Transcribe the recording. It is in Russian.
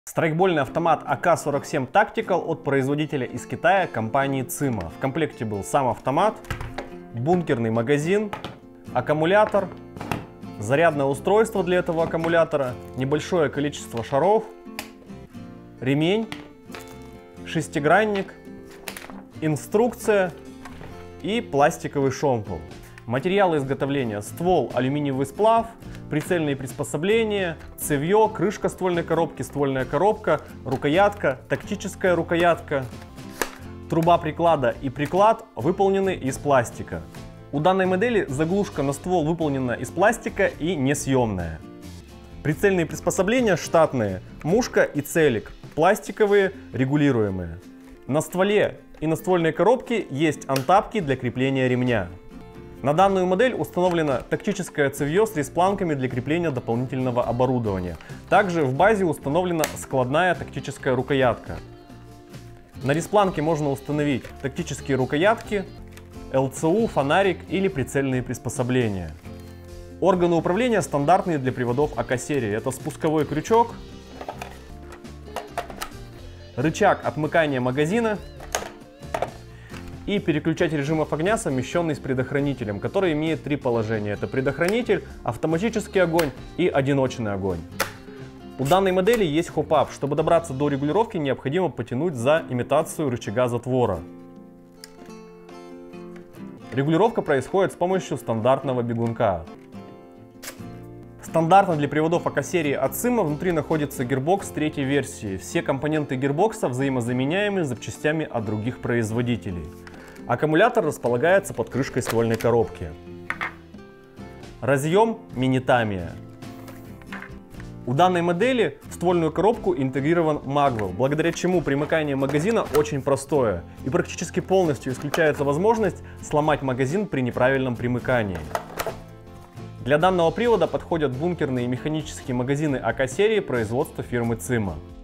Страйкбольный автомат АК-47 Tactical от производителя из Китая компании CIMA. В комплекте был сам автомат, бункерный магазин, аккумулятор, зарядное устройство для этого аккумулятора, небольшое количество шаров, ремень, шестигранник, инструкция и пластиковый шомпол. Материалы изготовления: ствол, алюминиевый сплав, прицельные приспособления, цевье, крышка ствольной коробки, ствольная коробка, рукоятка, тактическая рукоятка, труба приклада и приклад выполнены из пластика. У данной модели заглушка на ствол выполнена из пластика и несъемная. Прицельные приспособления штатные: мушка и целик, пластиковые, регулируемые. На стволе и на ствольной коробке есть антапки для крепления ремня. На данную модель установлено тактическое цевье с респланками для крепления дополнительного оборудования. Также в базе установлена складная тактическая рукоятка. На респланке можно установить тактические рукоятки, ЛЦУ, фонарик или прицельные приспособления. Органы управления стандартные для приводов АК-серии. Это спусковой крючок, рычаг отмыкания магазина и переключатель режимов огня, совмещенный с предохранителем, который имеет три положения. Это предохранитель, автоматический огонь и одиночный огонь. У данной модели есть хоп-ап. Чтобы добраться до регулировки, необходимо потянуть за имитацию рычага затвора. Регулировка происходит с помощью стандартного бегунка. Стандартно для приводов АК-серии от CIMA внутри находится гирбокс третьей версии. Все компоненты гирбокса взаимозаменяемы с запчастями от других производителей. Аккумулятор располагается под крышкой ствольной коробки. Разъем Minitamiya. У данной модели в ствольную коробку интегрирован магвел, благодаря чему примыкание магазина очень простое и практически полностью исключается возможность сломать магазин при неправильном примыкании. Для данного привода подходят бункерные механические магазины АК-серии производства фирмы CIMA.